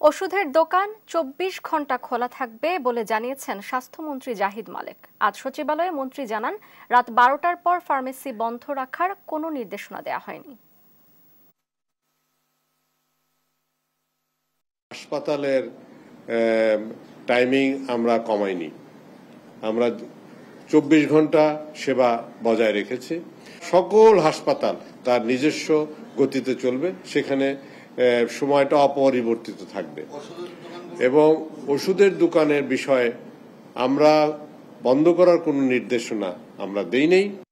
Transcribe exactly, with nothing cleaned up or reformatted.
ওষুধের দোকান চব্বিশ ঘন্টা খোলা থাকবে বলে জানিয়েছেন স্বাস্থ্যমন্ত্রী জাহিদ মালেক। আজ সচিবালয়ে মন্ত্রী জানান, রাত বারোটার পর ফার্মেসি বন্ধ রাখার কোনো নির্দেশনা দেওয়া হয়নি। হাসপাতালের টাইমিং আমরা কমাইনি, আমরা চব্বিশ ঘন্টা সেবা বজায় রেখেছি। সকল হাসপাতাল তার নিজস্ব গতিতে চলবে, সেখানে সময়টা অপরিবর্তিত থাকবে। এবং ওষুধের দোকানের বিষয়ে আমরা বন্ধ করার কোনো নির্দেশনা আমরা দেই নাই।